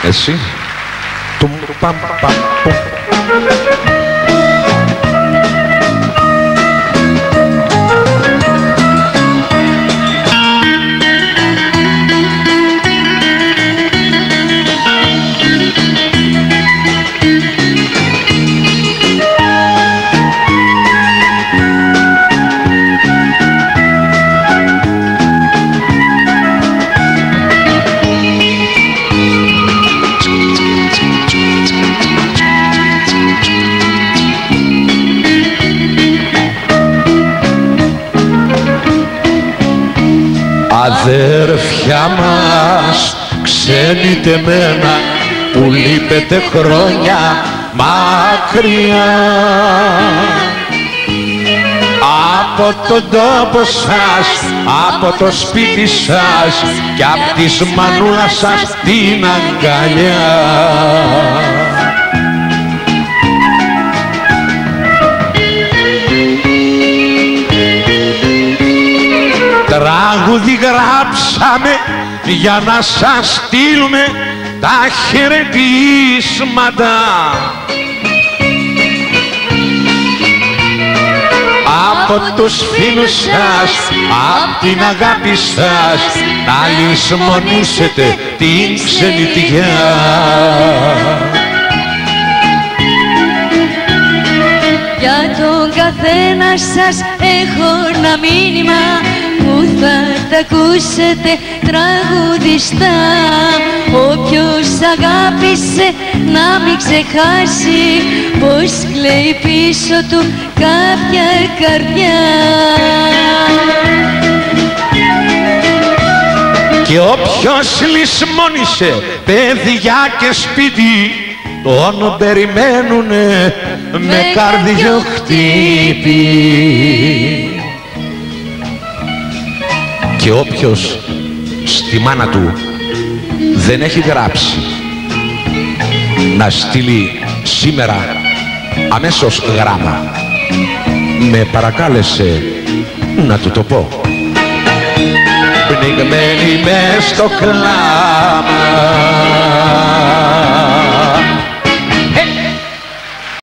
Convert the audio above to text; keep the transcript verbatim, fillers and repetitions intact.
Εσύ. Τουμ παμ παμ πουμ. Αδέρφια μας, ξένετε μένα που λείπετε χρόνια μακριά από τον τόπο σας, από το σπίτι σας και απ' της μανούλας σας την αγκαλιά. Τραγούδι γράψαμε για να σας στείλουμε τα χαιρετίσματα από τους φίλους σας, απ' την αγάπη σας να λησμονήσετε την ξενιτιά. Για τον καθένα σας έχω ένα μήνυμα που θα τα ακούσετε τραγουδιστά. Όποιος αγάπησε να μην ξεχάσει πως κλαίει πίσω του κάποια καρδιά. Και όποιος λησμόνησε παιδιά και σπίτι τον περιμένουνε με καρδιοχτύπη. Και όποιος στη μάνα του δεν έχει γράψει να στείλει σήμερα αμέσως γράμμα, με παρακάλεσε να του το πω. Πνιγμένη μες στο κλάμα